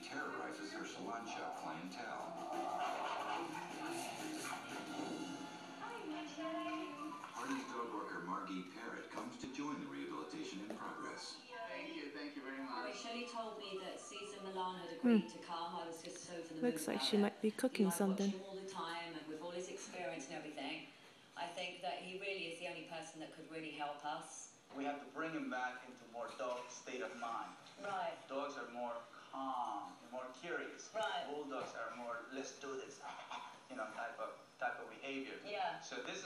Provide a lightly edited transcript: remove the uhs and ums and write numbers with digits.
terrorizes her salon shop clientele. Hardy's dog walker Margie Parrott comes to join the rehabilitation in progress. Thank you very much. Shelley told me that Caesar Milan had agreed to come. I was just so for the Looks like she might be cooking something. I watch him all the time, and with all his experience and everything, I think that he really is the only person that could really help us. We have to bring him back into more dog state of mind. Right. Dogs are more calm, more curious. Right. Bulldogs are more, let's do this, type of behavior. Yeah. So this